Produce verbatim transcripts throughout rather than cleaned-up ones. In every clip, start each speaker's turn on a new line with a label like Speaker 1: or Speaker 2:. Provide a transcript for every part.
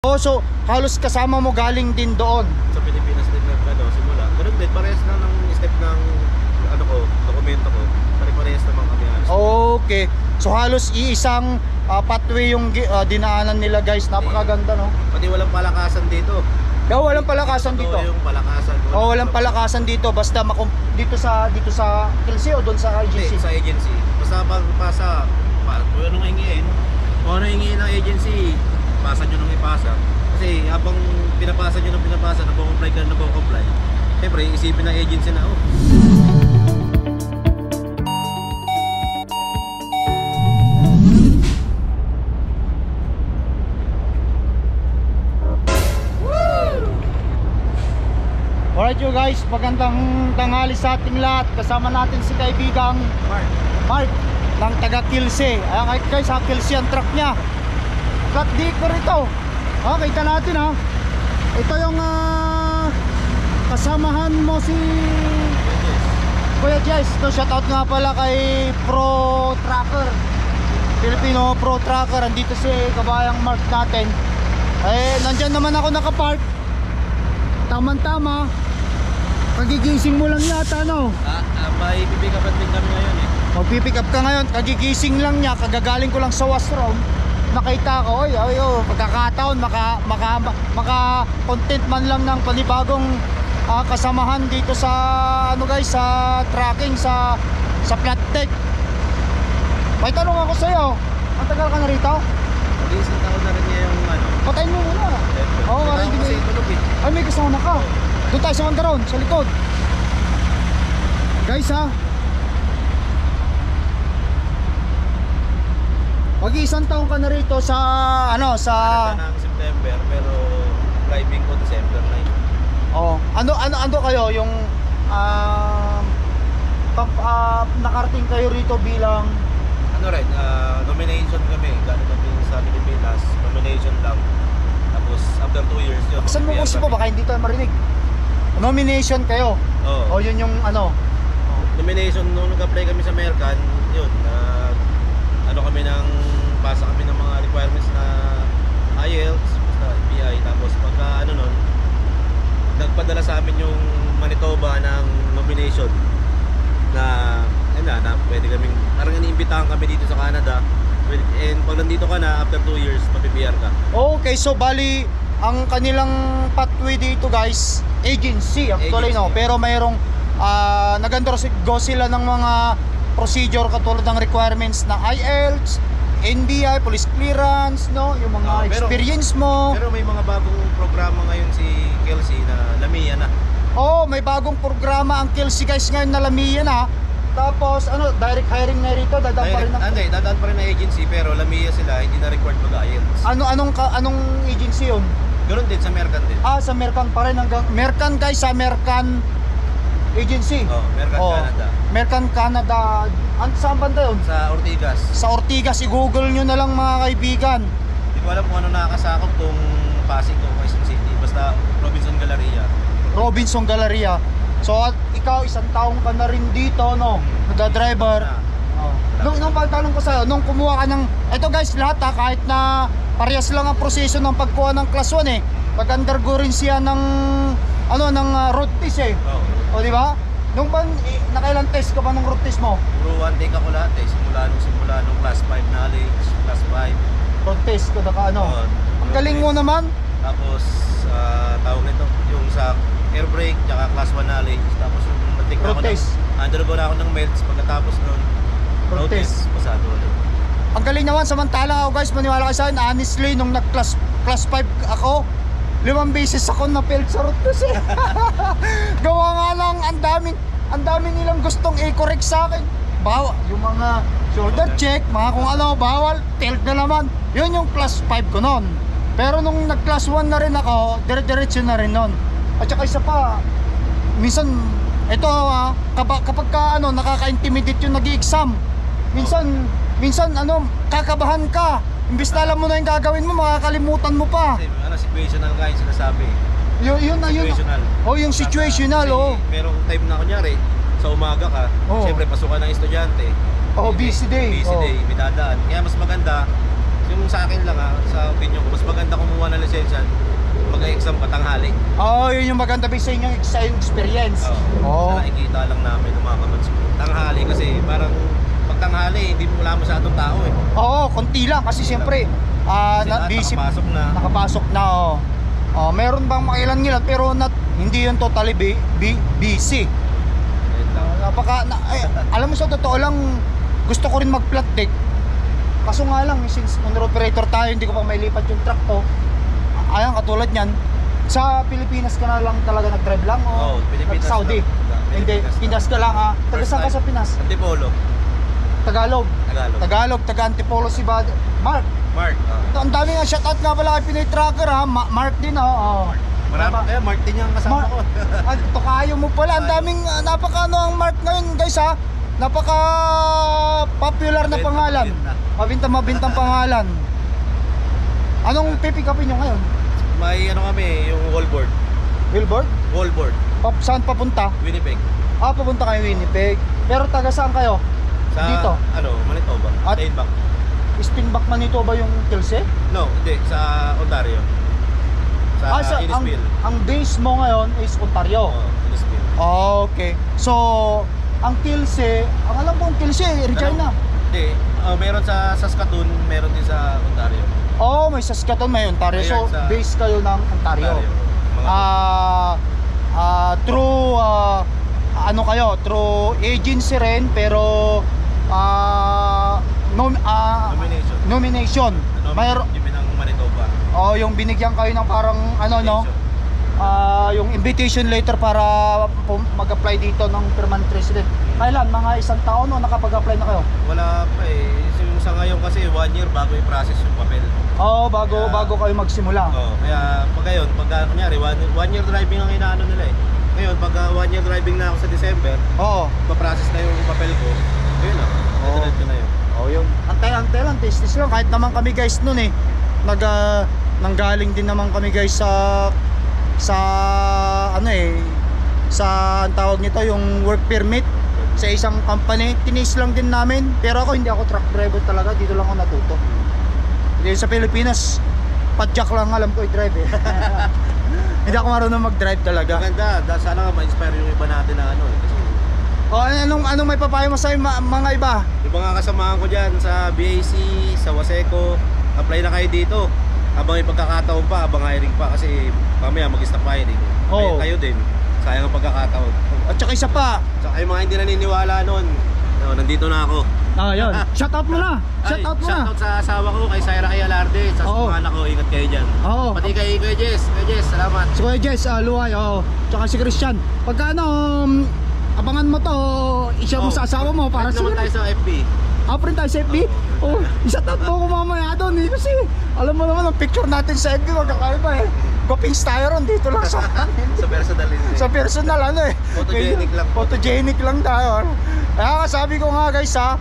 Speaker 1: Oh, so halos kasama mo galing din doon.
Speaker 2: Sa Pilipinas din ano, simula. Ganun din, parehas na ng step ng ano ko, dokumento ko. Pare-parehas naman kami halos.
Speaker 1: Okay. So halos iisang uh, pathway yung uh, dinaanan nila guys. Napakaganda no.
Speaker 2: Pati walang palakasan dito.
Speaker 1: No, walang palakasan dito.
Speaker 2: Ito yung palakasan. Walang
Speaker 1: oh, walang palakasan dito. Basta dito sa dito sa K L C o doon sa agency?
Speaker 2: Hindi, sa agency. Basta pagpasa, pa, kung anong hingiin, kung anong hingiin ng agency, pasa nyo nung ipasa. Kasi habang pinapasa nyo nung pinapasa, nabo-comply ka na nabo-comply, siyempre isipin ng agency na, oh.
Speaker 1: Alright you guys, magandang tanghali sa ating lahat. Kasama natin si kaibigang
Speaker 2: Mark,
Speaker 1: Mark ng taga K L C. Ayan guys, ha, K L C ang truck niya. Flat decker ito. Ha, kita natin ha. Ito yung uh, kasamahan mo si Kuya Jess. Ito, shoutout nga pala kay Pro Trucker, Filipino Pro Trucker. Andito si kabayang Mark natin. Eh, nandyan naman ako nakapark. Tama-tama. Kagigising mo lang yata, no?
Speaker 2: ah, ah, may pipick up din kami ngayon eh.
Speaker 1: Magpipick up ka ngayon, kagigising lang niya, kagagaling ko lang sa washroom. Nakita ko, oy, oy, oy, pagkakataon, maka, maka, maka content man lang ng panibagong uh, kasamahan dito sa, ano guys, sa tracking, sa, sa flat deck. May tanong ako sa'yo, ang tagal ka na rito?
Speaker 2: Mag-iisang taon na rin niya yung ano.
Speaker 1: Patayin mo muna. Oo, oh,
Speaker 2: May kasi tulog eh.
Speaker 1: Ay, may kasama ka. Doon tayo sa Wandaron, sa likod. Guys ha, mag-iisang taon ka na rito sa ano sa
Speaker 2: Nagta ng September pero driving ko December nine.
Speaker 1: Oh, ano ano ano kayo yung uh, top, uh, nakarating kayo rito bilang
Speaker 2: Ano rin, uh, nomination kami. Gano'n kami sa Pilipinas, nomination lang. Tapos after two years yun.
Speaker 1: saan mo po baka hindi tayo marinig. Nomination kayo.
Speaker 2: Oo.
Speaker 1: O yun yung ano.
Speaker 2: Nomination nung nag-apply kami sa American, yun, uh, ano kami ng pasa kami ng mga requirements na I E L T S, basta F B I, tapos pagka ano nun, nagpadala sa amin yung Manitoba ng nomination na ayun na, na pwede kaming, parang iniimbitahan kami dito sa Canada, and pag nandito ka na, after two years, mapi-P R ka.
Speaker 1: Okay, so bali ang kanilang pathway dito guys, agency actually
Speaker 2: Agency.
Speaker 1: no, pero mayroong uh, nag-undergo sila ng mga procedure katulad ng requirements na I E L T S, N B I, police clearance, no, yung mga
Speaker 2: Oh, pero,
Speaker 1: experience mo.
Speaker 2: Pero may mga bagong programa ngayon si K L C na Lamia na.
Speaker 1: Oh, may bagong programa ang K L C guys ngayon na Lamia na. Tapos ano, direct hiring na rito, dadaan pa rin ng...
Speaker 2: Hindi, dadaan pa rin na agency pero Lamia sila, hindi na required mag-I E L T S.
Speaker 1: Ano anong ka, anong agency 'yun?
Speaker 2: Ganoon din sa American din.
Speaker 1: Ah, sa American pa rin hanggang American guys, sa American agency.
Speaker 2: Oh, American
Speaker 1: Oh,
Speaker 2: Canada.
Speaker 1: American Canada. An saan banda 'yun?
Speaker 2: Sa Ortigas.
Speaker 1: Sa Ortigas, i-google nyo na lang mga kaibigan.
Speaker 2: Hindi ko alam kung ano nakakasakop kung Pasig o Quezon City. Basta Robinson Galleria.
Speaker 1: Robinson Galleria. So at ikaw isang taong ka na rin dito, no? Nagda-driver. Oh. Nung, nung pagtanong ko sa'yo, nung kumuha ka ng... Ito guys, lahat ha, kahit na parehas lang ang proseso ng pagkuha ng class one eh. Pag-undergo rin siya ng... Ano, ng uh, road test eh.
Speaker 2: Oh.
Speaker 1: O di ba? Nung ba, eh, nakailang test ka ba ng road test mo?
Speaker 2: Puro one take ako lahat eh. Simula nung simula nung class five knowledge, class five.
Speaker 1: Road test ko na ka ano?
Speaker 2: Oh,
Speaker 1: Ang galing mo naman.
Speaker 2: Tapos, uh, tawag nito, yung sa air brake, tsaka class one knowledge. Tapos yung nag-take na
Speaker 1: Road
Speaker 2: ako
Speaker 1: test.
Speaker 2: ng, undergo na ako ng meds. Pagkatapos nun,
Speaker 1: Road
Speaker 2: road
Speaker 1: test.
Speaker 2: test, pasado ulit.
Speaker 1: Ang galing naman, samantala ako guys, maniwala kayo sa akin, honestly, nung nag-class class five ako, limang beses ako na-failed sa road test eh. Gawa nga lang, ang daming, ang daming nilang gustong i-correct sa akin. Bawal, yung mga shoulder check, mga kung ano, bawal, failed na naman. Yun yung class five ko noon. Pero nung nag-class one na rin ako, dire-diretso na rin noon. At saka isa pa, minsan, ito ah, kapag, kapag ka, ano, nakaka-intimidate yung nag-i-exam, minsan, minsan, ano, kakabahan ka. Imbis na alam mo na yung gagawin mo, makakalimutan mo pa.
Speaker 2: Kasi ano, situational nga yung sinasabi.
Speaker 1: Yun, yun na yun.
Speaker 2: Situational.
Speaker 1: Oh, yung situational,
Speaker 2: Kasi
Speaker 1: oh.
Speaker 2: merong time na kunyari, sa umaga ka,
Speaker 1: Oh.
Speaker 2: siyempre pasukan ng estudyante.
Speaker 1: Oh, busy day.
Speaker 2: Busy
Speaker 1: Oh.
Speaker 2: day, may dadaan. Kaya mas maganda, yung sa akin lang ha, sa opinion ko, mas maganda kumuha ng lisensya, mag-exam ka tanghali.
Speaker 1: Oo, oh, yun yung maganda ba sa inyong ex- experience.
Speaker 2: Oo.
Speaker 1: Oo.
Speaker 2: Sa nakikita lang namin ng mga kamats ko. Tanghali kasi parang pag tanghali, hindi mo wala masyadong tao eh.
Speaker 1: Oo, konti lang kasi siyempre ah
Speaker 2: Kasi
Speaker 1: na,
Speaker 2: lahat
Speaker 1: busy,
Speaker 2: nakapasok na.
Speaker 1: nakapasok na. Oh. Oh, meron bang makilan-ngilan pero not, hindi yun totally bi, bi, busy.
Speaker 2: Ayun lang.
Speaker 1: Napaka na, ay, alam mo sa totoo lang gusto ko rin mag-flat deck. Kaso nga lang since owner operator tayo hindi ko pa mailipat yung truck ko. Ayan katulad niyan. Sa Pilipinas ka na lang talaga nag-drive lang o
Speaker 2: Oo, Pilipinas
Speaker 1: Saudi?
Speaker 2: lang.
Speaker 1: Hindi,
Speaker 2: Pilipinas
Speaker 1: Pinas ka lang ah. Taga
Speaker 2: First
Speaker 1: saan ka
Speaker 2: time.
Speaker 1: sa Pinas?
Speaker 2: Antipolo.
Speaker 1: Tagalog.
Speaker 2: Tagalog.
Speaker 1: Tagalog, taga Antipolo si Bad. Mark.
Speaker 2: Mark. ah.
Speaker 1: Ito, ang dami nga shoutout nga pala kay Pinoy Tracker ha. Ma- Mark din ha. Oh.
Speaker 2: Marami
Speaker 1: Diba?
Speaker 2: kaya Mark din yung kasama
Speaker 1: Mar-
Speaker 2: ko.
Speaker 1: At tokayo mo pala. Ang daming uh, napaka ano ang Mark ngayon guys ha. Napaka popular na
Speaker 2: Mabenta,
Speaker 1: pangalan.
Speaker 2: mabenta.
Speaker 1: Mabinta mabintang pangalan. Anong pipick upin nyo ngayon?
Speaker 2: May ano kami, yung wallboard.
Speaker 1: Billboard?
Speaker 2: Wallboard.
Speaker 1: Pa- saan papunta?
Speaker 2: Winnipeg.
Speaker 1: Ah, papunta kayo Winnipeg. Pero taga saan kayo?
Speaker 2: Sa
Speaker 1: Dito?
Speaker 2: ano, Manitoba.
Speaker 1: At-
Speaker 2: Laidback.
Speaker 1: Spinback Manitoba yung Kilse?
Speaker 2: No, hindi. Sa Ontario. Sa
Speaker 1: Ah, sa, ang,
Speaker 2: Innisfil.
Speaker 1: ang base mo ngayon is Ontario.
Speaker 2: Oo, Innisfil.
Speaker 1: Oh, okay. So, ang Kilse, ang alam ko ang Kilse, Regina.
Speaker 2: Hindi. ah, meron sa Saskatoon, meron din sa Ontario.
Speaker 1: Oh, may Saskatoon, may Ontario. So,
Speaker 2: Ayan, sa-
Speaker 1: base kayo ng Ontario.
Speaker 2: Mga
Speaker 1: Ah, ah, true ah, ano kayo, true agency rin pero ah nom, ah,
Speaker 2: nomination.
Speaker 1: nomination.
Speaker 2: Ano,
Speaker 1: Mayro
Speaker 2: Yung ng Manitoba.
Speaker 1: oh, yung binigyan kayo ng parang ano no,
Speaker 2: Nomination.
Speaker 1: ah yung invitation letter para pum- mag-apply dito ng permanent resident. Kailan? Mga isang taon o nakapag-apply na kayo?
Speaker 2: Wala pa eh. So, yung sa ngayon kasi one year bago i-process yung papel.
Speaker 1: Oh, bago
Speaker 2: Kaya-
Speaker 1: bago kayo magsimula.
Speaker 2: Oo, kaya pag ngayon, pag kunyari, one, one year driving ang inaano nila eh. Ngayon, pag uh, one year driving na ako sa December,
Speaker 1: Oo.
Speaker 2: pa-process na yung papel ko, ayun na,
Speaker 1: Oo.
Speaker 2: diretso na yun.
Speaker 1: Oh, yun. Antay-antay lang, testis lang. Kahit naman kami guys noon eh. Nag, ah, nanggaling din naman kami guys sa sa ano eh sa ang tawag nito yung work permit sa isang company. Tinis lang din namin. Pero ako hindi ako truck driver talaga. Dito lang ako natuto. Dito sa Pilipinas, padjak lang alam ko i-drive eh. Hindi ako marunong mag-drive talaga.
Speaker 2: Maganda, dahil sana nga ma-inspire yung iba natin na ano eh. Kasi
Speaker 1: O anong anong may papayo mo sa ma- mga iba?
Speaker 2: yung mga kasamahan ko dyan sa B A C, sa Waseco, apply na kayo dito. Habang may pagkakataon pa, habang hiring pa kasi mamaya mag-stop hiring.
Speaker 1: Oo.
Speaker 2: Kayo, kayo din, sayang ang pagkakataon.
Speaker 1: At saka isa pa.
Speaker 2: Saka yung mga hindi naniniwala nun, no, nandito na ako.
Speaker 1: Ah, yun. Shout out mo na. Shout out mo na.
Speaker 2: Shoutout sa asawa ko, kay Syra Ayalarde, sa
Speaker 1: Oo.
Speaker 2: mga anak ko, ingat kayo dyan.
Speaker 1: Oo.
Speaker 2: Pati kay Kuya Jess, Kuya Jess, salamat.
Speaker 1: Si Kuya Jess, uh, Luhay, oo. Tsaka si Christian. Pagka ano, um, abangan mo to, i-share mo
Speaker 2: Oh,
Speaker 1: sa asawa mo para
Speaker 2: kahit naman tayo sa F B.
Speaker 1: Ah, print tayo sa F B? Oh, isa tatlo ko mamaya doon eh. Kasi alam mo naman, ang picture natin sa F B magkakaiba eh. Gopings tayo ron dito lang sa
Speaker 2: Sa personal din.
Speaker 1: sa personal ano eh.
Speaker 2: Photogenic lang.
Speaker 1: Photogenic lang tayo. Kaya nga sabi ko nga guys ha,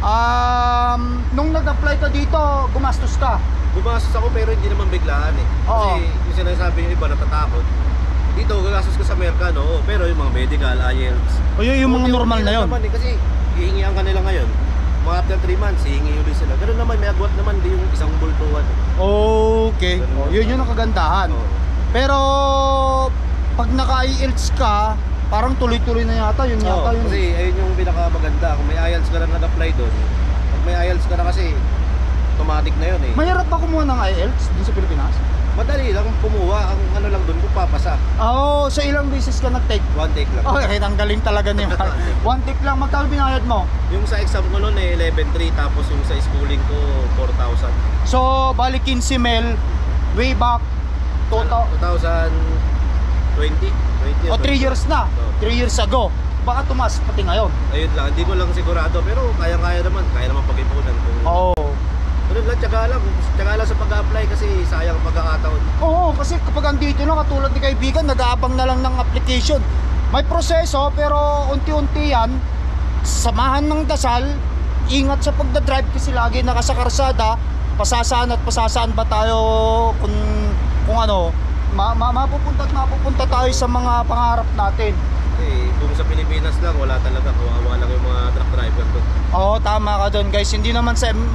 Speaker 1: um, nung nag-apply ka dito, gumastos ka.
Speaker 2: Gumastos ako pero hindi naman biglaan eh.
Speaker 1: Oo.
Speaker 2: Kasi yung sinasabi yung iba natatakot. Dito, gagastos ka sa Mercado, oo, pero yung mga medical, I E L T S.
Speaker 1: O yun yung mga
Speaker 2: unti-unti
Speaker 1: normal na
Speaker 2: lang
Speaker 1: yun.
Speaker 2: Naman, eh, kasi hihingihan ka nila ngayon. Mga after three months, hihingi ulit sila. Ganun naman, may agwat naman, di yung isang bultuhan.
Speaker 1: Okay. Oh, yun yung kagandahan.
Speaker 2: Oo.
Speaker 1: Pero pag naka-I E L T S ka, parang tuloy-tuloy na yata, yun yata
Speaker 2: Oo,
Speaker 1: yun.
Speaker 2: kasi ayun yung pinakamaganda. Kung may I E L T S ka na nag-apply doon, pag may I E L T S ka na kasi, automatic na yun eh.
Speaker 1: Mahirap ba kumuha ng I E L T S din sa Pilipinas?
Speaker 2: Madali lang kumuha, ang ano lang doon, kung papasa.
Speaker 1: Oo, oh, sa ilang beses ka nag-take?
Speaker 2: One take lang.
Speaker 1: Oh, eh, ang galing talaga ni Mark. One take lang, magkano binayad mo?
Speaker 2: Yung sa exam ko noon eh, eleven three, tapos yung sa schooling ko, four thousand.
Speaker 1: So, bali quince mil, way back, total,
Speaker 2: twenty twenty? twenty
Speaker 1: o three years na, three years ago. Baka tumas pati ngayon.
Speaker 2: Ayun lang, hindi ko lang sigurado, pero kaya-kaya naman, kaya naman pag-ipunan.
Speaker 1: Oo. Oh.
Speaker 2: Ganun lang, tsaga lang, tsaga lang sa pag-apply kasi sayang ang pagkakataon.
Speaker 1: Oo, kasi kapag andito na, katulad ni kaibigan, nag-aabang na lang ng application. May proseso, pero unti-unti yan, samahan ng dasal, ingat sa pagdadrive kasi lagi nakasakarsada, pasasaan at pasasaan ba tayo kung, kung ano, ma ma mapupunta at mapupunta tayo sa mga pangarap natin.
Speaker 2: Eh, kung sa Pilipinas lang, wala talaga, kawawa lang yung mga truck driver doon.
Speaker 1: Oo, tama ka doon guys, hindi naman sa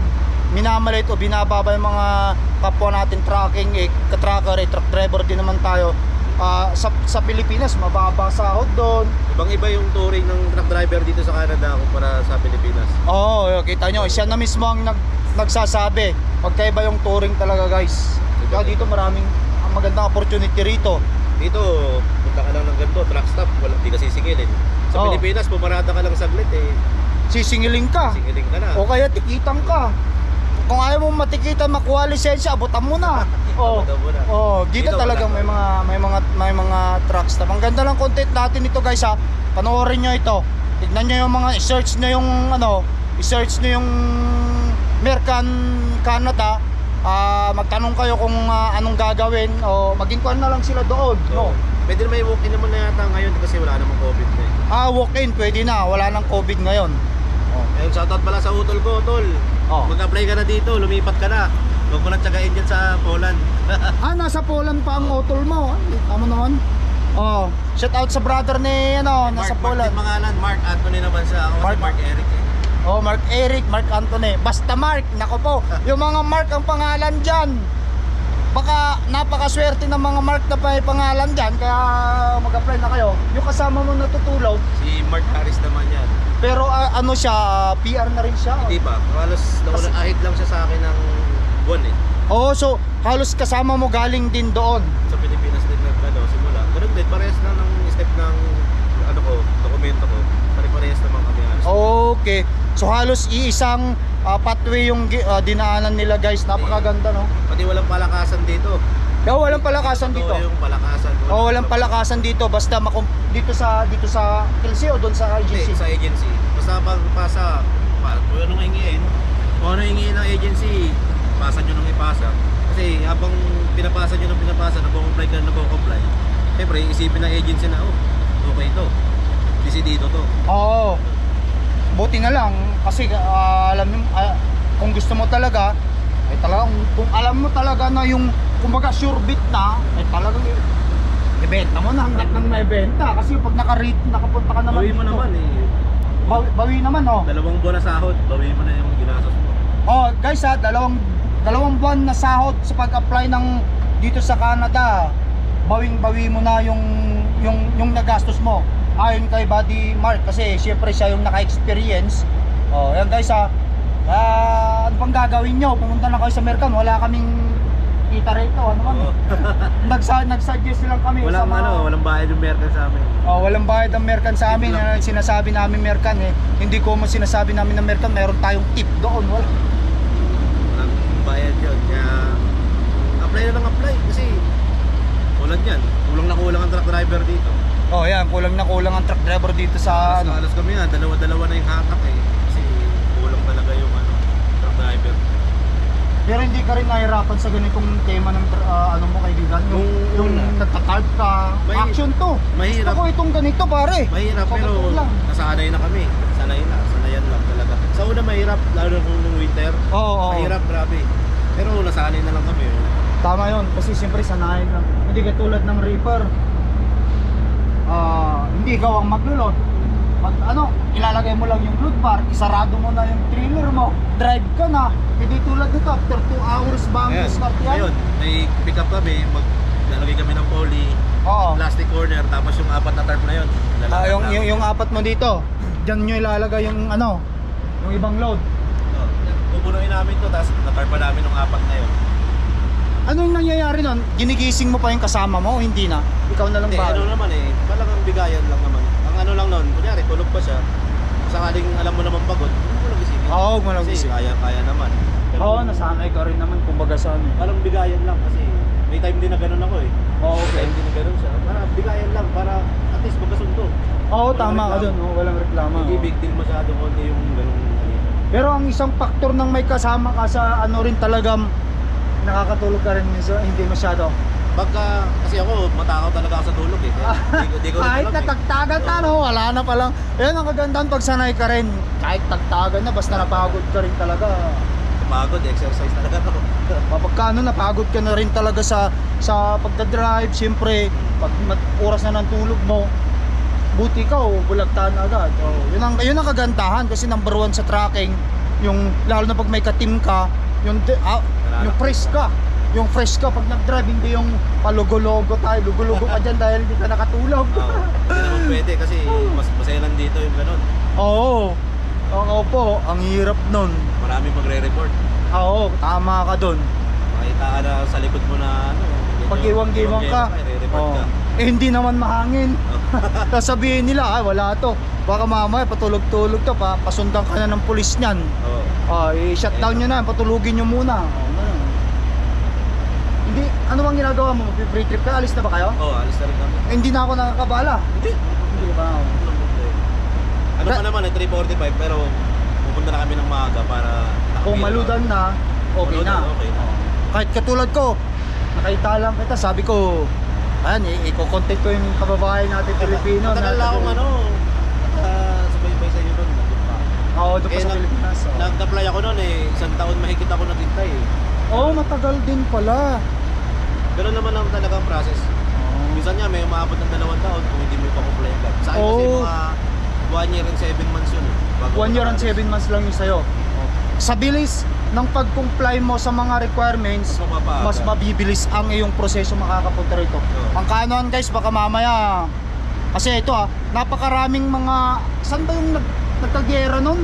Speaker 1: minamalit o binababa yung mga kapwa natin trucking, eh, ka-trucker, eh, truck driver din naman tayo. Ah, sa, sa Pilipinas mababa sahod doon.
Speaker 2: Ibang iba yung touring ng truck driver dito sa Canada kumpara sa Pilipinas.
Speaker 1: Oo, oh, kita nyo, siya na mismo ang nag, nagsasabi. Magkaiba yung touring talaga, guys. Kaya dito maraming ang magandang opportunity rito.
Speaker 2: Dito, punta ka lang ng ganito, truck stop, wala, di ka sisingilin. Sa
Speaker 1: Oo.
Speaker 2: Pilipinas, pumarada ka lang saglit eh,
Speaker 1: Sisingiling ka.
Speaker 2: singilin ka na.
Speaker 1: O kaya tikitan ka. Kung ayaw mo matikitan, makuha lisensya, abutan mo na. Oh.
Speaker 2: Abutan mo na.
Speaker 1: Oh, dito,
Speaker 2: Dito,
Speaker 1: talagang
Speaker 2: wala.
Speaker 1: may mga may mga may mga truck stop. Ang ganda ng content natin ito, guys, ha. Panoorin niyo ito. Tignan niyo yung mga i-search niyo yung ano, i-search niyo yung Mercan Canada. Ah, magtanong kayo kung ah, anong gagawin o maging kuan na lang sila doon, no.
Speaker 2: So, pwede na may walk-in naman na yata ngayon kasi wala namang COVID na eh.
Speaker 1: Ah, walk-in pwede na, wala nang COVID ngayon. Oh.
Speaker 2: Ayun, shoutout pala sa utol ko, tol.
Speaker 1: Oh.
Speaker 2: Mag-apply ka na dito, lumipat ka na. Huwag mo na tsagain dyan sa Poland.
Speaker 1: Ah, nasa Poland pa ang utol mo. Ay, tama naman. Oh, shout out sa brother ni ano, nasa
Speaker 2: Mark,
Speaker 1: Poland.
Speaker 2: Mark din pangalan, Mark Anthony naman siya. Ako
Speaker 1: Mark-
Speaker 2: si Mark Eric eh.
Speaker 1: Oh, Mark Eric, Mark Anthony. Basta Mark, nako po. Yung mga Mark ang pangalan diyan. Baka napakaswerte ng mga Mark na may pangalan diyan kaya mag-apply na kayo. Yung kasama mo natutulaw,
Speaker 2: Si Mark Harris naman yan.
Speaker 1: pero ah, ano siya, P R na rin siya.
Speaker 2: Hindi pa, halos
Speaker 1: Kasi-
Speaker 2: nauna ahid lang siya sa akin ng buwan eh.
Speaker 1: Oh, so halos kasama mo galing din doon.
Speaker 2: Sa Pilipinas din nag ano, simula. Ganun din, parehas lang ng step ng ano ko, dokumento ko. Pare-parehas naman kami halos.
Speaker 1: Okay. So halos iisang ah, pathway yung gi- ah, dinaanan nila, guys. Napakaganda, no?
Speaker 2: Pati walang palakasan dito.
Speaker 1: Kaya walang palakasan dito.
Speaker 2: Ito yung palakasan.
Speaker 1: Oh, walang palakasan dito basta makum- dito sa dito sa K L C o doon sa
Speaker 2: Hindi,
Speaker 1: agency.
Speaker 2: sa agency. Basta pagpasa, pa, kung anong hingiin, kung ano hingiin ng agency, pasa nyo nung ipasa. Kasi habang pinapasa nyo nung pinapasa, nag-comply ka, nag-comply, siyempre isipin ng agency na, oh, okay ito. Desidido to.
Speaker 1: Oo. Buti na lang kasi ah, alam mo ah, kung gusto mo talaga ay talagang kung alam mo talaga na yung kumbaga sure bit na ay talagang i- ibenta mo na hanggat nang may benta kasi pag naka-rate nakapunta ka naman
Speaker 2: Bawi mo
Speaker 1: dito.
Speaker 2: naman eh.
Speaker 1: Bawi, bawi naman, oh.
Speaker 2: Dalawang buwan na sahod, bawi mo na yung ginastos mo.
Speaker 1: Oh, guys, ha, dalawang dalawang buwan na sahod sa pag-apply ng dito sa Canada. Bawing-bawi mo na yung yung yung nagastos mo. Ayon kay Buddy Mark kasi siyempre siya yung naka-experience. Oh, yan guys, ha. Ah, ano pang gagawin nyo? Pumunta na kayo sa Mercan, wala kaming kita rito, ano man.
Speaker 2: Oo.
Speaker 1: Nagsa nag-suggest lang kami sa
Speaker 2: Walang
Speaker 1: mga
Speaker 2: ano, walang bayad yung Mercan sa amin.
Speaker 1: Oh, walang bayad ang Mercan sa amin.
Speaker 2: Tip lang.
Speaker 1: Yan ang sinasabi namin Mercan, eh. Hindi ko man sinasabi namin na Mercan, mayroon tayong tip doon. Wala.
Speaker 2: Walang bayad yun. Kaya apply na lang apply kasi tulad yan. Kulang na kulang ang truck driver dito.
Speaker 1: Oh, yan, kulang na kulang ang truck driver dito sa
Speaker 2: Alas,
Speaker 1: ano.
Speaker 2: alas kami na, dalawa-dalawa na yung hatak eh. Kasi kulang talaga yung ano, truck driver.
Speaker 1: Pero hindi ka rin nahirapan sa ganitong tema ng ah, ano mo kaibigan, yung
Speaker 2: Nung
Speaker 1: yung
Speaker 2: una.
Speaker 1: nagtatarp ka.
Speaker 2: May-
Speaker 1: Action to.
Speaker 2: Mahirap.
Speaker 1: Ako itong ganito, pare.
Speaker 2: Mahirap
Speaker 1: Sa
Speaker 2: pero
Speaker 1: totoo lang.
Speaker 2: nasanay na kami. Sanay na, sanayan lang talaga. Sa una mahirap, lalo na kung nung winter.
Speaker 1: Oo, oo.
Speaker 2: Mahirap, grabe. Pero nasanay na lang kami.
Speaker 1: Tama 'yon kasi siyempre sanayin lang. Hindi katulad ng reaper. Ah, hindi ikaw ang maglulot. Pag ano, ilalagay mo lang yung load bar, isarado mo na yung trailer mo, drive ka na. Hindi tulad nito, after two hours ba ang
Speaker 2: Ayan,
Speaker 1: start yan?
Speaker 2: ngayon, may pick up kami, maglalagay kami ng poly,
Speaker 1: Oo.
Speaker 2: plastic corner, tapos yung apat na tarp na yun.
Speaker 1: Ah,
Speaker 2: lalagay
Speaker 1: yung,
Speaker 2: namin.
Speaker 1: yung, yung apat mo dito, dyan nyo ilalagay yung ano, yung ibang load.
Speaker 2: Oh, pupunuin namin to, tapos natarpa namin yung apat na yun.
Speaker 1: Ano yung nangyayari nun? Ginigising mo pa yung kasama mo o hindi na? Ikaw na lang
Speaker 2: Hindi,
Speaker 1: ba?
Speaker 2: ano naman eh, talagang bigayan lang naman. Ang ano lang nun, kunyari, tulog pa siya, sakaling alam mo naman pagod, hindi mo lang isipin.
Speaker 1: Oo, huwag mo lang
Speaker 2: Kasi
Speaker 1: isipin.
Speaker 2: kaya-kaya naman. Pero
Speaker 1: Oo, nasanay ka rin naman kumbaga sa ano.
Speaker 2: parang bigayan lang kasi may time din na ganun ako eh.
Speaker 1: Oo,
Speaker 2: May
Speaker 1: okay.
Speaker 2: time din na ganun siya. Para bigayan lang, para at least magkasundo.
Speaker 1: Oo,
Speaker 2: Walang
Speaker 1: tama ka
Speaker 2: reklamo.
Speaker 1: dun. Oo, walang reklamo.
Speaker 2: Hindi
Speaker 1: Oo.
Speaker 2: big deal masyado konti yung ganun. ano.
Speaker 1: Pero ang isang faktor ng may kasama ka sa ano rin talagang nakakatulog ka rin minsan, hindi masyado.
Speaker 2: Pagka, kasi ako, matakaw talaga ako sa tulog eh. Kaya di, ko- di ko rin
Speaker 1: Kahit
Speaker 2: alam eh.
Speaker 1: natagtagan ka, no? Wala na palang. Yan ang kagandahan pag sanay ka rin. Kahit tagtagan na, basta napagod ka rin talaga.
Speaker 2: Pagod, exercise talaga ako.
Speaker 1: Pagka ano, napagod ka na rin talaga sa sa pagdadrive. Siyempre, pag mat- oras na ng tulog mo, buti ka o bulagtan agad. Oh, yun ang yun ang kagandahan kasi number one sa tracking, Yung lalo na pag may ka-team ka, yung de- ah, yung fresh ka. Yung fresh ka pag nag-drive, hindi yung palugo-logo tayo, lugo-lugo ka dyan dahil hindi ka nakatulog.
Speaker 2: Oo. Hindi naman pwede kasi mas masaya lang dito yung ganun.
Speaker 1: Oo. Oo po, ang hirap nun.
Speaker 2: Marami magre-report.
Speaker 1: Oo, tama ka dun.
Speaker 2: Makita ka na sa likod mo na ano, medyo
Speaker 1: Pag iwang-giwang ka,
Speaker 2: i-report
Speaker 1: oo.
Speaker 2: ka.
Speaker 1: Eh hindi naman mahangin. Sasabihin nila, ay wala to. Baka mamaya patulog-tulog to, pa pasundan ka na ng pulis niyan.
Speaker 2: Oo.
Speaker 1: Ah, i-shutdown nyo na, patulugin nyo muna. Oh, ganun. Hindi, ano bang ginagawa mo? Free trip ka? Alis na ba kayo?
Speaker 2: Oo, alis na rin kami.
Speaker 1: Eh, hindi na ako nakakabala.
Speaker 2: Hindi.
Speaker 1: Hindi ba?
Speaker 2: Ano pa naman eh, three forty-five pero pupunta na kami ng maaga para
Speaker 1: Kung maludan na, okay
Speaker 2: Maludan,
Speaker 1: na.
Speaker 2: okay na.
Speaker 1: Kahit katulad ko, nakita lang kita, sabi ko, ayan, i- i-content ko yung kababayan natin Pilipino.
Speaker 2: Matagal na akong ano, nakasubaybay sa iyo nun. Nandun pa.
Speaker 1: Oo, doon pa
Speaker 2: Eh,
Speaker 1: sa
Speaker 2: nag-
Speaker 1: Pilipinas. oh.
Speaker 2: Nag-apply ako noon eh, isang taon mahigit ako naghintay eh.
Speaker 1: Oo, matagal din pala.
Speaker 2: Ganun naman lang talaga ang process. Minsan nga may umaabot ng dalawang taon kung hindi mo pa comply agad. Sa akin kasi
Speaker 1: Oo.
Speaker 2: mga one year and seven months yun eh. Bago
Speaker 1: One
Speaker 2: ako
Speaker 1: year and
Speaker 2: nakalis.
Speaker 1: seven months lang yung sa'yo. Sa bilis ng pag-comply mo sa mga requirements,
Speaker 2: Mas mapapaaga.
Speaker 1: mas mabibilis ang iyong proseso makakapunta rito.
Speaker 2: Oo.
Speaker 1: Ang kanon guys, baka mamaya, kasi ito ah, napakaraming mga, saan ba yung nag, nagkagera nun?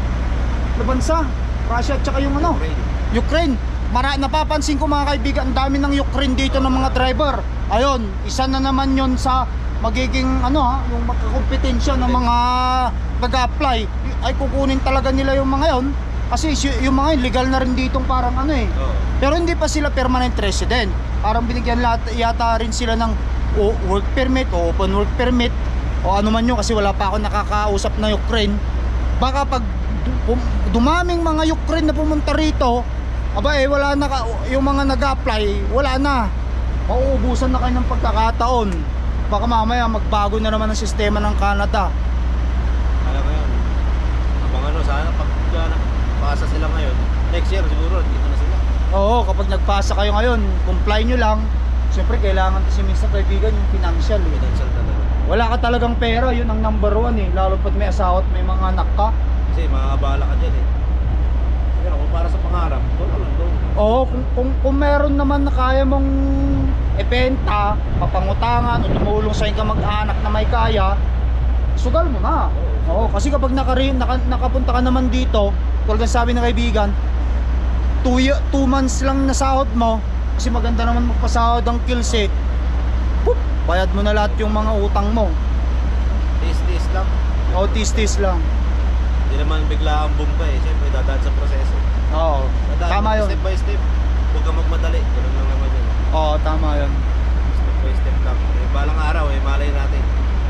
Speaker 1: Na bansa? Russia at saka yung ano?
Speaker 2: Ukraine.
Speaker 1: Ukraine. Mara, napapansin ko mga kaibigan, ang dami ng Ukraine dito ng mga driver. Ayun, isa na naman yon sa magiging ano ha, yung magkakompetensya ng mga nag-apply. Ay kukunin talaga nila yung mga yon. Kasi si- yung mga yun, legal na rin ditong parang ano eh.
Speaker 2: Oo.
Speaker 1: Pero hindi pa sila permanent resident. Parang binigyan lahat, yata rin sila ng o, work permit o open work permit o ano man yun kasi wala pa ako nakakausap na Ukraine. Baka pag du- pum- dumaming mga Ukraine na pumunta rito, aba eh wala na ka, yung mga nag-apply, wala na. Mauubusan na kayo ng pagkakataon. Baka mamaya magbago na naman ang sistema ng Canada.
Speaker 2: Alam mo yun. Abang ano, sana pag uh, pasa sila ngayon, next year siguro, dito na sila.
Speaker 1: Oo, kapag nagpasa kayo ngayon, comply nyo lang. Siyempre kailangan kasi minsan kaibigan yung financial eh.
Speaker 2: Financial talaga.
Speaker 1: Wala ka talagang pera, yun ang number one eh. Lalo pag may asawa at may mga anak ka.
Speaker 2: Kasi makakabala ka dyan eh. Pero kung para sa pangarap, doon na lang doon.
Speaker 1: Oo, kung, kung, kung meron naman na kaya mong ibenta, papangutangan o tumulong sa ka mag-anak na may kaya, sugal mo na. Oo, kasi kapag nakari, naka, nakapunta ka naman dito, tulad ng sabi ng kaibigan, two, ye- two months lang na sahod mo, kasi maganda naman magpasahod ang kills eh. Pup, bayad mo na lahat yung mga utang mo.
Speaker 2: Tis-tis lang.
Speaker 1: O tis-tis lang.
Speaker 2: Hindi naman bigla ang boom ka eh. Siyempre dadaan sa proseso.
Speaker 1: Oo,
Speaker 2: Dadaan
Speaker 1: tama
Speaker 2: mo
Speaker 1: yun.
Speaker 2: step by step. Huwag kang magmadali. Ganun lang naman yun.
Speaker 1: Oo, tama yun.
Speaker 2: Step by step lang. Eh, balang araw eh, malay natin.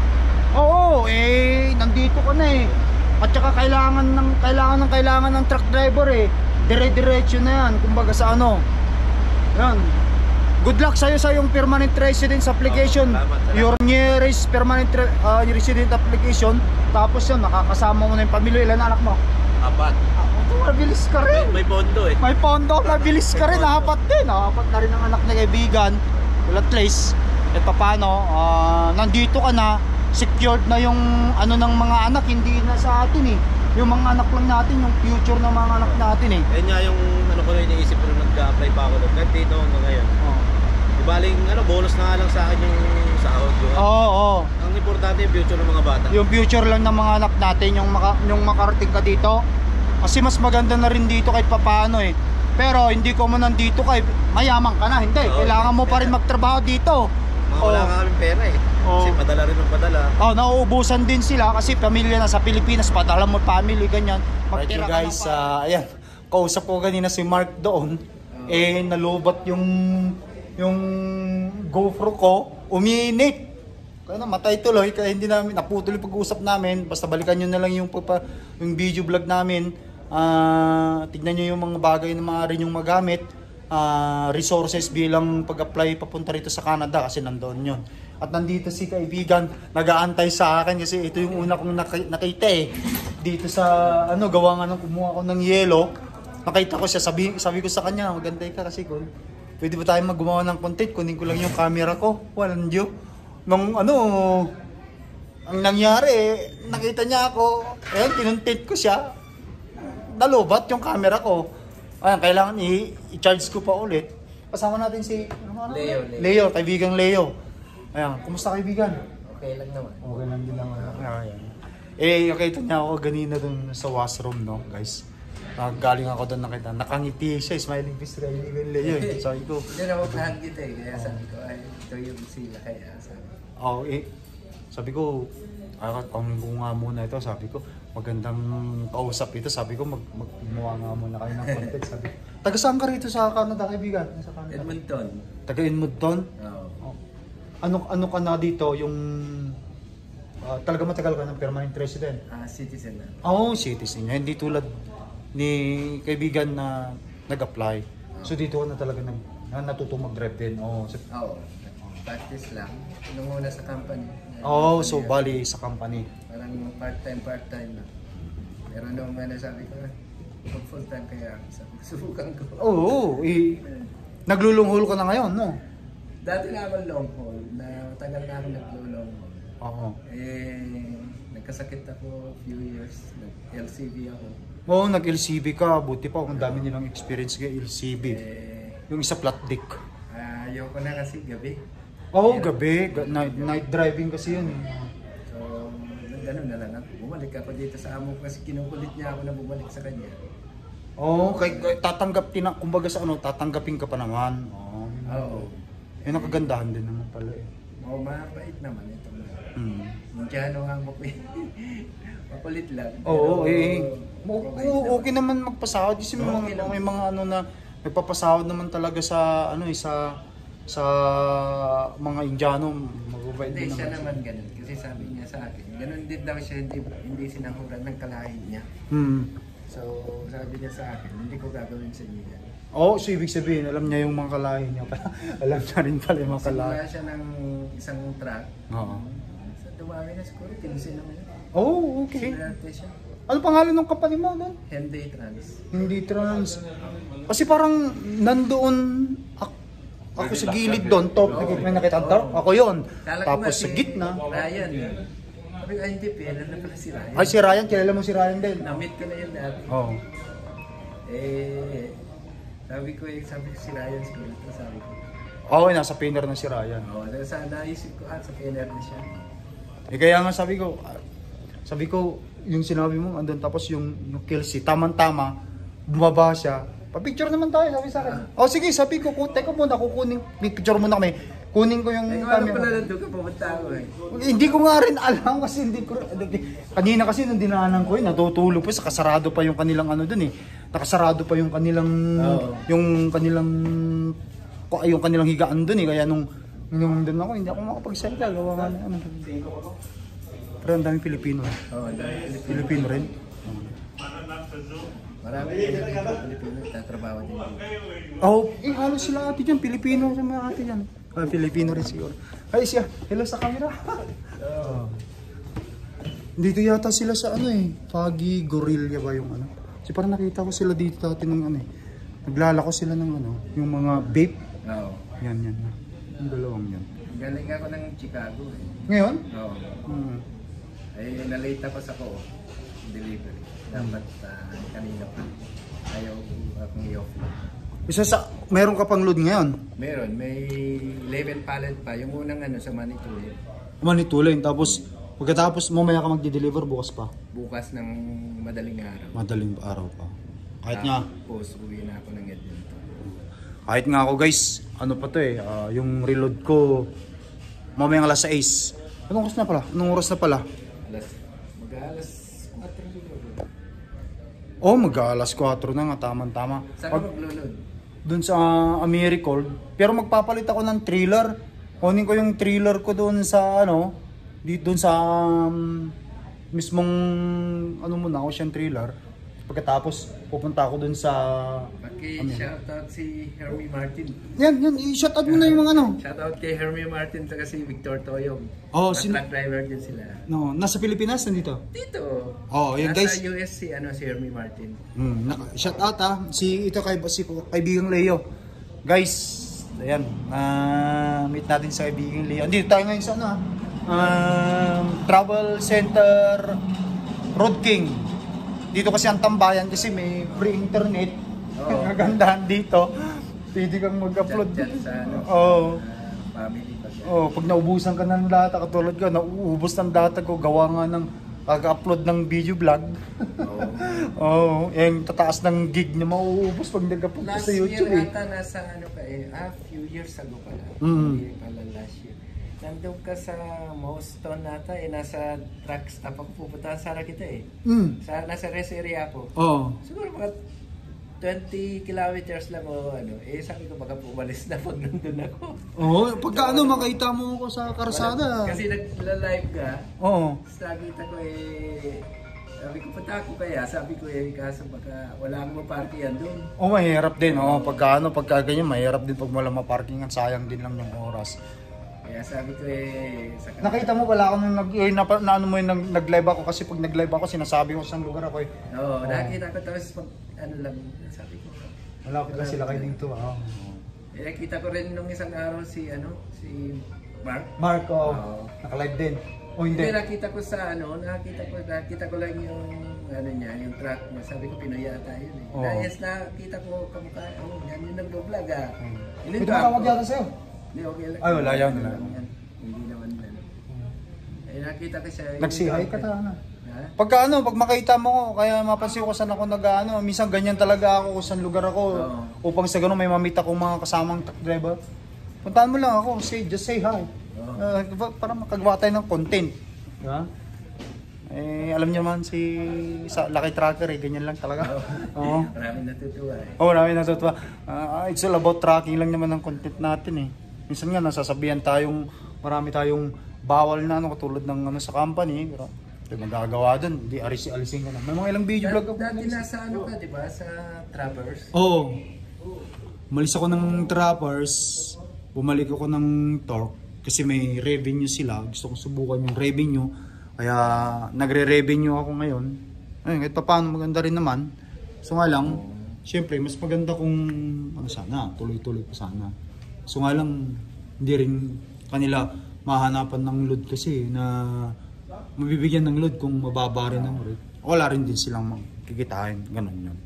Speaker 1: Oo, eh, nandito ka na eh. At saka kailangan ng, kailangan ng, kailangan ng truck driver eh. Dire-diretso na yan, kumbaga sa ano. Yan. Good luck sa'yo sa yung permanent residence application.
Speaker 2: Oo, salamat, salamat.
Speaker 1: Your nearest permanent re- uh, resident application. Tapos yun, nakakasama mo na yung pamilya. Ilan anak mo?
Speaker 2: Apat.
Speaker 1: Ah, mabilis ka rin.
Speaker 2: May, may pondo eh.
Speaker 1: May pondo, mabilis ka rin.
Speaker 2: May pondo.
Speaker 1: Apat din. Apat na rin ang anak na kaibigan. Well, at least, at paano, ah, nandito ka na, secured na yung ano ng mga anak, hindi na sa atin eh. Yung mga anak lang natin, yung future ng mga anak natin eh.
Speaker 2: Kaya nga yung ano ko na iniisip ko nung nag-apply pa ako doon. Kahit dito hanggang ngayon.
Speaker 1: Oo,
Speaker 2: Di baling ano, bonus na nga lang sa akin yung sahod ko.
Speaker 1: oo. oo.
Speaker 2: Ang importante yung future ng mga bata.
Speaker 1: Yung future lang ng mga anak natin, yung, maka, yung makarating ka dito. Kasi mas maganda na rin dito kahit papaano eh. Pero hindi ko mo nandito kay mayaman ka na, hindi.
Speaker 2: Oo,
Speaker 1: Kailangan mo pa rin
Speaker 2: pera.
Speaker 1: magtrabaho dito.
Speaker 2: Mga wala
Speaker 1: Oo.
Speaker 2: nga kaming pera eh.
Speaker 1: Oo.
Speaker 2: Kasi padala rin ng padala.
Speaker 1: Oh, nauubusan din sila kasi pamilya na sa Pilipinas, padala mo family ganyan. Magtira
Speaker 2: Right,
Speaker 1: guys, uh, ayan. Kausap ko kanina si Mark doon. Eh nalubat yung yung GoPro ko, umiinit. Kaya namatay tuloy, kaya hindi namin naputuloy pag-uusap namin. Basta balikan niyo na lang yung papa, yung video vlog namin. Ah, tignan niyo yung mga bagay na maaari yung magamit. Ah, resources bilang pag-apply papunta rito sa Canada kasi nandoon yun. At nandito si kaibigan, nag-aantay sa akin kasi ito yung una kong naki- nakita eh. Dito sa ano, gawa nga nung kumuha ko ng yelo. Nakita ko siya, sabi, sabi ko sa kanya, magantay ka kasi kung pwede ba tayo maggumawa ng content, kunin ko lang yung camera ko. Walang diyo. Nung ano, ang nangyari eh, nakita niya ako, ayun, kinontent ko siya. nalubat yung camera ko. Ayan, kailangan i- i-charge ko pa ulit. Kasama natin si ano, ano?
Speaker 3: Leo, Leo.
Speaker 1: Leo, kaibigang Leo. Ayan, kumusta kaibigan?
Speaker 3: Okay lang naman.
Speaker 1: Okay lang din naman. Ayan. Eh, nakita niya ako ganina dun sa washroom, no, guys. Uh, galing ako doon nakita. Nakangiti siya, smiling face kaibigan Leo. Eh. Sabi ko,
Speaker 3: Hindi na makahag kita eh. Kaya sabi ko, ay, ito yung sila. Kaya sabi ko.
Speaker 1: oh, eh, sabi ko, ah, kung nga muna ito, sabi ko, magandang kausap ito. Sabi ko, mag, mag gumawa nga muna kayo ng content. Sabi ko, taga saan ka rito sa Canada, kaibigan? Sa Canada.
Speaker 3: Edmonton.
Speaker 1: Taga Edmonton?
Speaker 3: Oo.
Speaker 1: Oh. Ano, ano ka na dito, yung ah, talaga matagal ka ng permanent resident?
Speaker 3: Ah, citizen na.
Speaker 1: Oo, oh, citizen. Hindi tulad ni kaibigan na nag-apply. So dito ka na talaga nag, na natutong mag-drive din. Oo. So,
Speaker 3: Oo. Practice lang. Nung una sa company.
Speaker 1: oh, so bali sa company.
Speaker 3: Parang part-time, part-time na. Pero nung ano sabi ko, mag full-time kaya sabi ko, subukan ko.
Speaker 1: Oo, oh, eh, naglulunghol ka na ngayon, no?
Speaker 3: Dati na ako long haul, na matagal na ako naglo-long haul.
Speaker 1: Oo.
Speaker 3: Eh, nagkasakit ako few years, nag-L C V ako.
Speaker 1: Oo, oh, nag-L C B ka. Buti pa, ang dami nilang experience kay L C B.
Speaker 3: Eh,
Speaker 1: Yung isa flat dick.
Speaker 3: ah, ayoko na kasi gabi.
Speaker 1: Oo, oh,
Speaker 3: Pero-
Speaker 1: gabi. Ga- night, night driving kasi yun. eh.
Speaker 3: So, gano'n na lang ako. Bumalik ako dito sa amo ko kasi kinukulit niya ako na bumalik sa kanya.
Speaker 1: Oo, oh, kay, kay tatanggap, tina, kumbaga sa ano, tatanggapin ka pa naman. Oo.
Speaker 3: Oo.
Speaker 1: Yun ang kagandahan din naman pala eh.
Speaker 3: Oo, mabait naman ito.
Speaker 1: Hmm.
Speaker 3: Indiano nga mo ko eh. Makulit lang.
Speaker 1: Oo,
Speaker 3: pero
Speaker 1: eh. mo-
Speaker 3: mabait
Speaker 1: oo,
Speaker 3: naman.
Speaker 1: okay naman magpasahod kasi may,
Speaker 3: Okay
Speaker 1: mga,
Speaker 3: naman.
Speaker 1: may mga ano na nagpapasahod naman talaga sa ano eh, sa sa mga Indiano, mababait
Speaker 3: Hindi,
Speaker 1: din
Speaker 3: siya
Speaker 1: naman.
Speaker 3: naman ganun. Kasi sabi niya sa akin, ganun din daw siya, hindi, hindi sinanghuran ng kalahin niya.
Speaker 1: Hmm.
Speaker 3: So, sabi niya sa akin, hindi ko gagawin sa inyo yan.
Speaker 1: Oo, oh, so ibig sabihin, alam niya yung mga kalahin niya. Alam niya rin pala yung mga kalahin.
Speaker 3: Simula siya ng isang truck.
Speaker 1: Oo.
Speaker 3: So, dumami na siguro, pinsin naman yun.
Speaker 1: Oh, okay.
Speaker 3: Sinarte siya.
Speaker 1: Ano pangalan ng company mo doon?
Speaker 3: Hyundai Trans.
Speaker 1: Hindi trans. Kasi parang nandoon ako, ako sa gilid doon, top,
Speaker 3: Oo.
Speaker 1: may nakita to? Ako yon.
Speaker 3: Kala ko
Speaker 1: Tapos
Speaker 3: nga
Speaker 1: sa
Speaker 3: si
Speaker 1: gitna.
Speaker 3: Ryan. Sabi ko, ay hindi, pera na pala si Ryan.
Speaker 1: Ay, si Ryan, kilala mo si Ryan din?
Speaker 3: Na-meet ko na yun dati.
Speaker 1: Oo.
Speaker 3: Eh, sabi ko, eh, sabi ko si Ryan siguro ito, sabi ko.
Speaker 1: Oo, nasa pinner na si Ryan.
Speaker 3: Oo, oh, sa naisip ko, ah, sa pinner na siya.
Speaker 1: Eh kaya nga sabi ko, ah, sabi ko, yung sinabi mo, andun tapos yung, yung Kelsey, tamang-tama, bumaba siya. Pa-picture naman tayo, sabi sa akin. Oh, sige, sabi ko, ku- teka muna, kukunin, picture muna kami. Kunin ko yung
Speaker 3: Eh, kung ano pala
Speaker 1: camera.
Speaker 3: nandun ka, pumunta ako eh.
Speaker 1: Hindi ko nga rin alam kasi hindi ko kanina kasi nung dinaanan ko eh, natutulog pa, sa kasarado pa yung kanilang ano dun eh. Nakasarado pa yung kanilang
Speaker 3: Oo.
Speaker 1: yung kanilang ko- yung kanilang higaan dun eh. Kaya nung nung doon ako, hindi ako makapagsalita, gawa nga na ano. Pero ang daming Pilipino. eh.
Speaker 3: Oo, oh, dahil
Speaker 1: Pilipino rin.
Speaker 3: marami din dito Pilipino, tatrabaho din dito.
Speaker 1: Oh, eh halos sila ate diyan, Pilipino sa mga ate diyan. Ah, Pilipino rin siguro. Ay siya, hello sa camera. Oh. Dito yata sila sa ano eh, Foggy Gorilla ba yung ano? Kasi parang nakita ko sila dito dati ng ano eh. Naglalako sila ng ano, yung mga vape.
Speaker 3: Oo.
Speaker 1: Yan, yan. Yung dalawang yan.
Speaker 3: Galing ako ng Chicago eh.
Speaker 1: Ngayon?
Speaker 3: Oo.
Speaker 1: Hmm.
Speaker 3: Ay, nalate ako sa ko. Delivery. Dapat ah, kanina pa. Ayaw akong i-off.
Speaker 1: Isa sa, meron ka pang load ngayon?
Speaker 3: Meron, may eleven pallet pa. Yung unang ano sa Manitoulin.
Speaker 1: Manitulin, tapos pagkatapos mamaya ka magdi-deliver bukas pa.
Speaker 3: Bukas ng madaling araw.
Speaker 1: Madaling araw pa. Kahit nga,
Speaker 3: Tapos uwi na ako ng Edmonton.
Speaker 1: kahit nga ako guys, ano pa to eh, ah, yung reload ko mamayang alas sais. Anong oras na pala? Anong oras na pala?
Speaker 3: Alas, mag-alas kwatro siguro.
Speaker 1: Oh, mag-alas kwatro na nga, tama-tama.
Speaker 3: Saan ka maglulod?
Speaker 1: Doon sa uh, Americord, pero magpapalit ako ng trailer. Kunin ko yung trailer ko doon sa ano, dito doon sa um, mismong ano muna, ocean trailer. Pagkatapos pupunta ako doon sa
Speaker 3: Paki-shoutout si Hermie Martin.
Speaker 1: yan, yan, i-shout out mo na yung mga ano.
Speaker 3: Shoutout kay Hermie Martin at si Victor Toyong.
Speaker 1: Oh,
Speaker 3: Mga
Speaker 1: sino-
Speaker 3: truck driver din sila.
Speaker 1: No, nasa Pilipinas nandito.
Speaker 3: Dito.
Speaker 1: Oh, yun,
Speaker 3: Nasa
Speaker 1: guys.
Speaker 3: U S si ano si Hermie Martin.
Speaker 1: Hmm, naka- shout out ha. Si ito kay si kaibigang Leo. Guys, ayan, ah meet natin sa kaibigang Leo. Dito tayo ngayon sa ano, ah, um, Travel Center Road King. dito kasi ang tambayan kasi may free internet.
Speaker 3: Oo.
Speaker 1: Ang kagandahan dito. Pwede kang mag-upload.
Speaker 3: Dyan, dyan sa ano,
Speaker 1: Oo.
Speaker 3: sa family pa dyan.
Speaker 1: Oh, pag naubusan ka ng data, katulad ko, nauubos ng data ko, gawa nga ng pag-upload ng video vlog.
Speaker 3: Oo.
Speaker 1: Oh, yung tataas ng gig na mauubos pag nag-upload ka
Speaker 3: Last
Speaker 1: sa YouTube
Speaker 3: year
Speaker 1: eh.
Speaker 3: ata nasa ano ka eh, ah, few years ago pala.
Speaker 1: Mm.
Speaker 3: Hindi pala last year. Nandun ka sa Moston nata eh, nasa truck stop ako pupunta sa kita eh.
Speaker 1: Mm.
Speaker 3: Sa, nasa rest area ako.
Speaker 1: Oh.
Speaker 3: Siguro mga twenty kilometers lang o ano. Eh sabi ko baka pumalis na pag nandun ako.
Speaker 1: Oh, pagka ano makita mo ako sa karsada.
Speaker 3: Kasi nagla-live ka.
Speaker 1: Oo.
Speaker 3: Tapos nakita ko eh, sabi ko punta ako kaya, sabi ko eh kaso baka wala akong maparkihan doon.
Speaker 1: Oh, mahirap din. Oh, pagka ano, pagka ganyan, mahirap din pag wala maparkingan, sayang din lang yung oras.
Speaker 3: Kaya sabi ko eh, sa
Speaker 1: Nakita mo pala ako nung nag eh, na, na ano mo yung nag, nag-live ako kasi pag nag-live ako sinasabi ko sa lugar ako eh.
Speaker 3: Oo, nakita ko tapos pag ano lang, sabi ko.
Speaker 1: Malapit lang sila kayo dito. Ah.
Speaker 3: Eh, nakita ko rin nung isang araw si ano, si Mark.
Speaker 1: Marco,
Speaker 3: Oo.
Speaker 1: naka-live din. O hindi?
Speaker 3: Hindi, nakita ko sa ano, nakita ko, nakita ko lang yung ano niya, yung track niya. Sabi ko, Pinoy yata yun eh.
Speaker 1: Oo.
Speaker 3: Dahil nakita ko kamukha, oh, yan yung nag-vlog ah. Yun
Speaker 1: Ito
Speaker 3: yung track
Speaker 1: tawag
Speaker 3: ko.
Speaker 1: yata sa'yo.
Speaker 3: Hindi, okay lang.
Speaker 1: Ay, wala yan, wala.
Speaker 3: Yan. Hindi naman ano. Eh, nakita ko siya. yung
Speaker 1: Nagsihay ka
Speaker 3: track.
Speaker 1: ta na.
Speaker 3: Ha?
Speaker 1: Pagka ano, pag makita mo ko, kaya mapansin ko saan ako nag-ano, minsan ganyan talaga ako kung saan lugar ako.
Speaker 3: Oo.
Speaker 1: Upang sa ganun may mamita akong mga kasamang truck driver. Puntahan mo lang ako, say, just say hi.
Speaker 3: Oo.
Speaker 1: Uh, para makagawa tayo ng content. Diba? Eh, alam niyo man si sa Lucky Tracker eh, ganyan lang talaga. Oo.
Speaker 3: Maraming natutuwa eh.
Speaker 1: Oo, oh, namin natutuwa. Ah, it's all about tracking lang naman ng content natin eh. Minsan nga nasasabihan tayong marami tayong bawal na ano katulad ng ano sa company, pero ito magagawa doon, di alisi-alisin ka na. May mga ilang video vlog ako.
Speaker 3: Dati nasa ano ka, di ba? Sa Trappers.
Speaker 1: Oo. Oh, umalis ako ng Trappers, bumalik ako ng Torque kasi may revenue sila. Gusto kong subukan yung revenue. Kaya nagre-revenue ako ngayon. Ayun, kahit pa paano maganda rin naman. So nga lang, syempre mas maganda kung ano sana, tuloy-tuloy pa sana. So nga lang, hindi rin kanila mahanapan ng load kasi na mabibigyan ng load kung mababa rin ang rate. Wala rin din silang kikitain, ganun yun.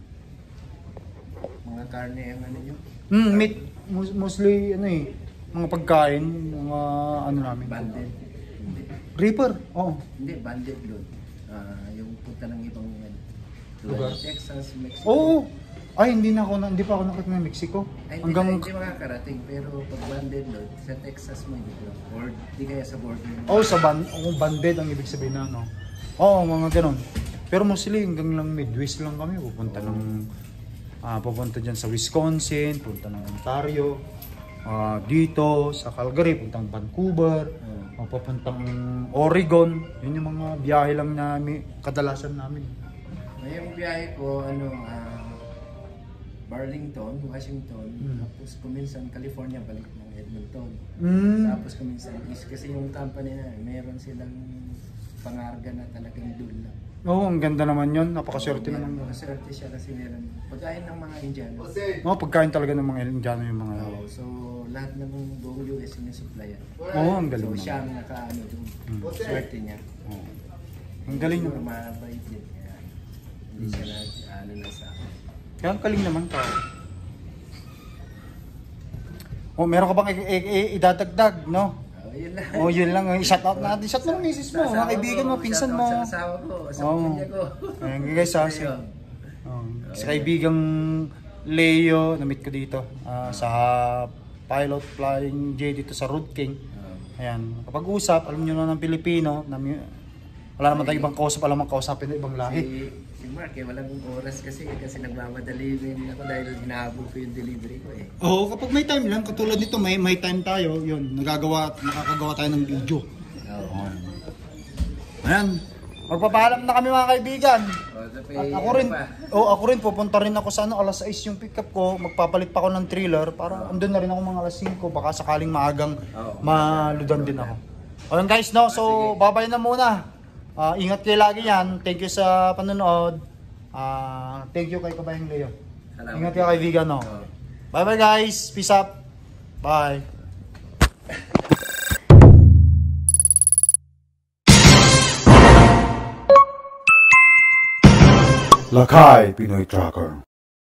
Speaker 3: Mga karne ang ano nyo.
Speaker 1: Hmm, meat, mostly ano eh, mga pagkain, mga ano namin.
Speaker 3: Banded. Hindi.
Speaker 1: Reaper, oo.
Speaker 3: Hindi, banded load. Ah, yung punta ng ibang ano.
Speaker 1: Lugar?
Speaker 3: Texas, Mexico.
Speaker 1: Oo. Ay, hindi na ako, na, hindi pa ako nakit ng Mexico.
Speaker 3: Ay, hindi,
Speaker 1: Hanggang,
Speaker 3: hindi makakarating, pero pag banded load, sa Texas mo hindi ko. Or di kaya sa border.
Speaker 1: oh, sa ban, oh, banded ang ibig sabihin na, no? Oo, mga ganun. Pero mostly hanggang lang Midwest lang kami, pupunta ng, ah, pupunta dyan sa Wisconsin, pupunta ng Ontario, ah, dito, sa Calgary, pupuntang Vancouver,
Speaker 3: Hmm.
Speaker 1: ah, pupuntang Oregon, yun yung mga biyahe lang namin, kadalasan namin.
Speaker 3: Ngayong biyahe ko, ano, ah, Burlington, Washington,
Speaker 1: Hmm.
Speaker 3: tapos kuminsan California, balik ng Edmonton.
Speaker 1: Mm.
Speaker 3: Tapos kuminsan East, kasi yung company na, meron silang pangarga na talagang doon lang.
Speaker 1: Oo, ang ganda naman yun, napakaswerte naman.
Speaker 3: Maswerte siya kasi meron pagkain ng mga Indiano.
Speaker 1: Oo, pagkain talaga ng mga Indiano yung mga...
Speaker 3: Oo, so lahat ng buong U S yung supplyan.
Speaker 1: Oo, ang galing
Speaker 3: So
Speaker 1: naman.
Speaker 3: siya ang nakaano doon.
Speaker 1: Hmm.
Speaker 3: Swerte niya.
Speaker 1: Oo. Ang galing
Speaker 3: Siguro
Speaker 1: naman.
Speaker 3: mabait din. Kaya hindi siya na ano na sa akin.
Speaker 1: Kaya ang galing naman ka. Oh, meron ka bang i- i- i- idadagdag, no?
Speaker 3: Oh, yun lang.
Speaker 1: Oh, yun lang. I-shout out natin. Shout mo ng misis mo, mga kaibigan mo, pinsan mo.
Speaker 3: Sa asawa ko, sa
Speaker 1: Oo.
Speaker 3: pamilya ko.
Speaker 1: Ayan guys, ha. Si,
Speaker 3: Ayun.
Speaker 1: oh, sa kaibigang Leo, na-meet ko dito. ah, sa Pilot Flying J dito sa Road King.
Speaker 3: Oo.
Speaker 1: Ayan, kapag usap, alam nyo na ng Pilipino, na, wala naman tayong ibang kausap, alam ang kausapin na ibang lahi.
Speaker 3: Si, si Mark, eh, walang oras kasi kasi nagmamadali rin ako dahil hinahabol ko yung delivery ko eh.
Speaker 1: Oo, kapag may time lang, katulad nito, may may time tayo, yun, nagagawa, nakakagawa tayo ng video.
Speaker 3: Oo.
Speaker 1: Ayan, magpapaalam na kami mga kaibigan.
Speaker 3: Oh, so,
Speaker 1: At ako rin, oh, ako rin, pupunta rin ako sa ano, alas sais yung pickup ko, magpapalit pa ako ng trailer, para andun na rin ako mga alas singko, baka sakaling maagang
Speaker 3: Oo.
Speaker 1: maludan din ako. Ayun guys, no, so babay na muna. Ah, ingat kayo lagi yan, thank you sa panonood. Ah, thank you kay Kabayang Leo.
Speaker 3: Salamat.
Speaker 1: Ingat kayo kaibigan, no.
Speaker 3: Oo.
Speaker 1: Bye bye guys, peace up. Bye.
Speaker 4: Lakay Pinoy Tracker.